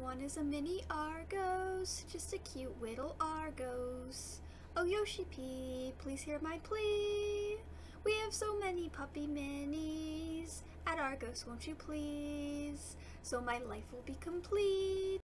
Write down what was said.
want is a mini Argos, just a cute little Argos. Oh Yoshi P, please hear my plea. We have so many puppy minis at Argos, won't you please? So my life will be complete.